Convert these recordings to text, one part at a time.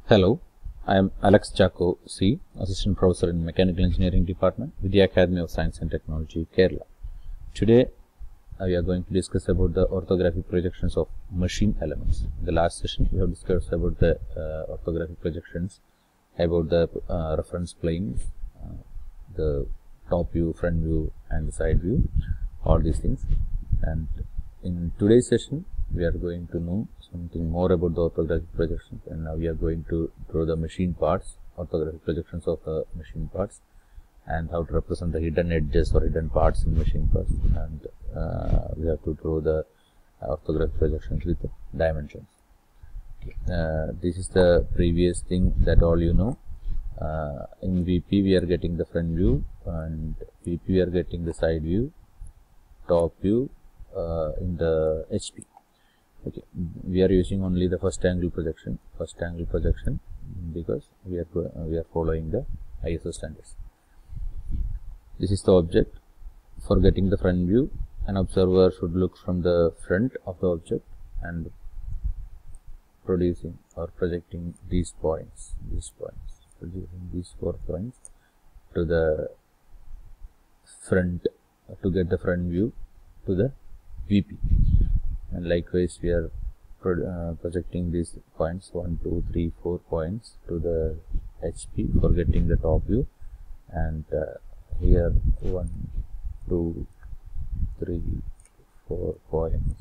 Hello, I am Alex Chacko C, Assistant Professor in Mechanical Engineering Department with the Academy of Science and Technology, Kerala. Today, we are going to discuss about the orthographic projections of machine elements. In the last session, we have discussed about the orthographic projections, about the reference planes, the top view, front view, and the side view, all these things. And in today's session, we are going to know something more about the orthographic projections, and now we are going to draw the machine parts, orthographic projections of the machine parts, and how to represent the hidden edges or hidden parts in machine parts, and we have to draw the orthographic projections with the dimensions. This is the previous thing that all you know. In VP we are getting the front view, and VP we are getting the side view, top view in the HP. Okay, we are using only the first angle projection because we are following the ISO standards. This is the object. For getting the front view, an observer should look from the front of the object and producing or projecting these points, producing these 4 points to the front to get the front view to the VP. And likewise, we are projecting these points 1, 2, 3, 4 points to the HP for getting the top view, and here 1, 2, 3, 4 points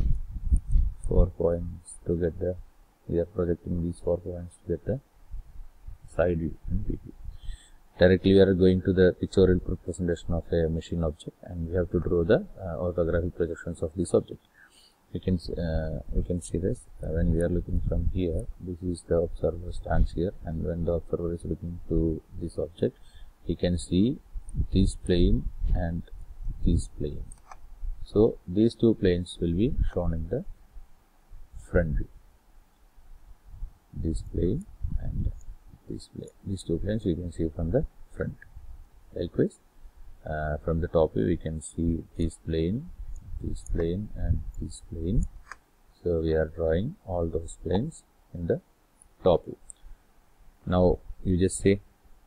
to get the, we are projecting these 4 points to get the side view and VP. Directly we are going to the pictorial representation of a machine object, and we have to draw the orthographic projections of this object. You can see this when we are looking from here. This is the observer stands here, and when the observer is looking to this object, he can see this plane and this plane. So these 2 planes will be shown in the front view. This plane and this plane. These 2 planes we can see from the front. Likewise, from the top view we can see this plane and this plane. So we are drawing all those planes in the top view. Now you just say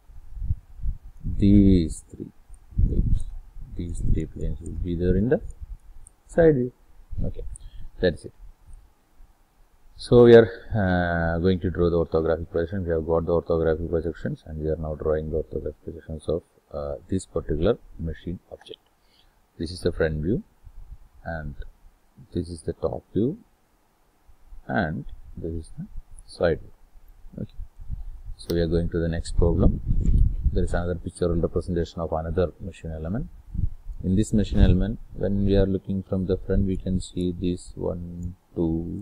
these 3 planes will be there in the side view. Okay, that's it. So we are going to draw the orthographic projections. We have got the orthographic projections, and we are now drawing the orthographic projections of this particular machine object. This is the front view, and this is the top view, and this is the side view. Okay. So we are going to the next problem. There is another pictorial representation of another machine element. In this machine element, when we are looking from the front, we can see this 1, 2,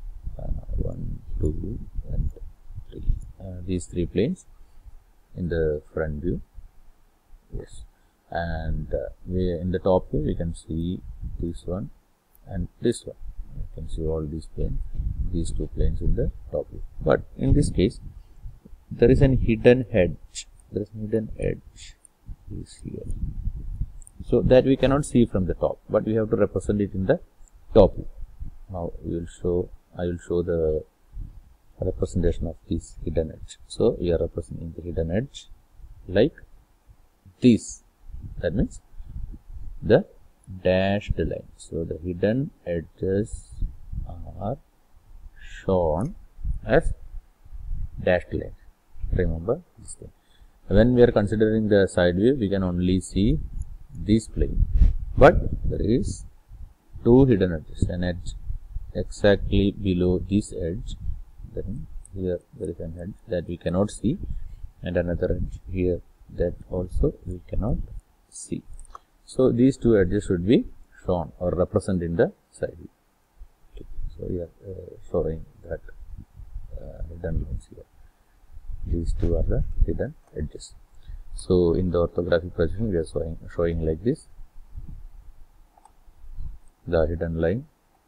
and 3. These 3 planes in the front view. Yes, and in the top view we can see this one and this one. You can see all these planes, these 2 planes in the top view. But in this case, there is an hidden edge. There is an hidden edge is here, so that we cannot see from the top, but we have to represent it in the top view. Now I will show the representation of this hidden edge. So we are representing the hidden edge like this. That means the dashed line. So the hidden edges are shown as dashed lines. Remember this thing. When we are considering the side view, we can only see this plane, but there is 2 hidden edges. An edge exactly below this edge, then here there is an edge that we cannot see, and another edge here that also we cannot see. So these 2 edges should be shown or represented in the side view. Okay. So we are showing that hidden lines here. These 2 are the hidden edges. So in the orthographic projection, we are showing like this. The hidden line,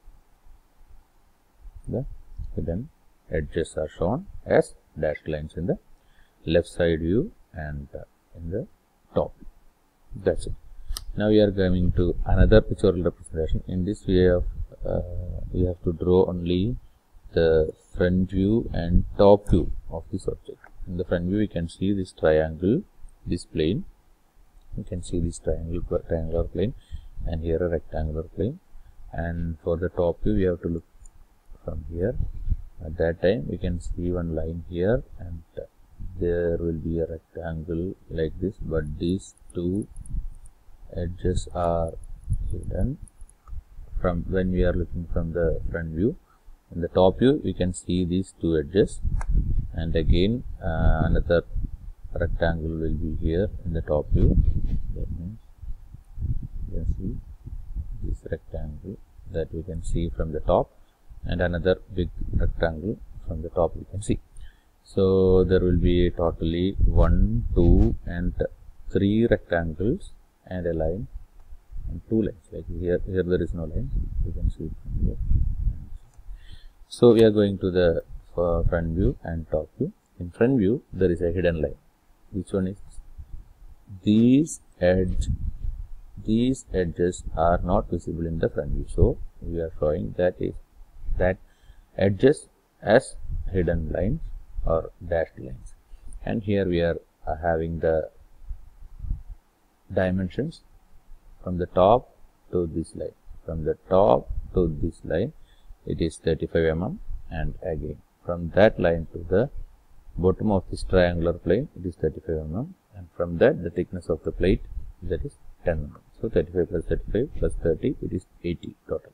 the hidden edges are shown as dashed lines in the left side view and in the top view. That's it. Now we are coming to another pictorial representation. In this we have to draw only the front view and top view of this object. In the front view, we can see this triangle, this plane. You can see this triangular plane, and here a rectangular plane. And for the top view, we have to look from here. At that time, we can see one line here, and there will be a rectangle like this, but these two edges are hidden from when we are looking from the front view. In the top view, we can see these two edges, and again another rectangle will be here in the top view. That means you can see this rectangle that we can see from the top, and another big rectangle from the top we can see. So there will be totally 1, 2 and 3 rectangles and a line and 2 lines. Like here there is no line, you can see from here. So we are going to the front view and top view. In front view, there is a hidden line. Which one is this? These edges are not visible in the front view. So we are showing that edges as hidden lines or dashed lines. And here we are having the dimensions from the top to this line. From the top to this line, it is 35 mm, and again from that line to the bottom of this triangular plane, it is 35 mm, and from that the thickness of the plate, that is 10 mm. So 35 plus 35 plus 30, it is 80 total.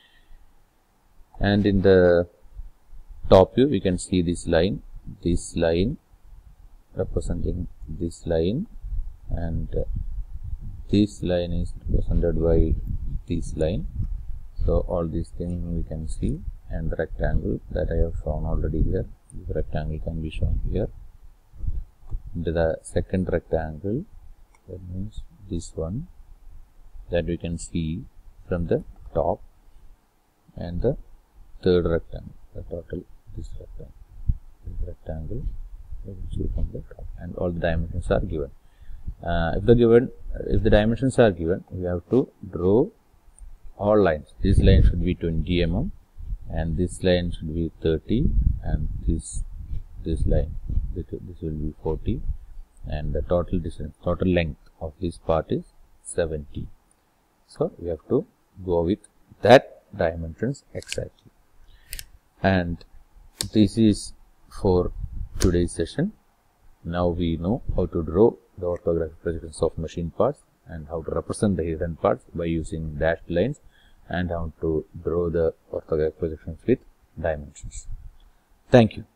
And in the top view, we can see this line representing this line, and this line is represented by this line. So all these things we can see, and the rectangle that I have shown already here, this rectangle can be shown here. The second rectangle, that means this one, that we can see from the top, and the third rectangle, the total this rectangle we can see from the top, and all the dimensions are given. If the dimensions are given, we have to draw all lines. This line should be 20 mm, and this line should be 30, and this line, this will be 40, and the total distance, total length of this part is 70. So we have to go with that dimensions exactly. And this is for today's session. Now we know how to draw the orthographic projections of machine parts, and how to represent the hidden parts by using dashed lines, and how to draw the orthographic projections with dimensions. Thank you.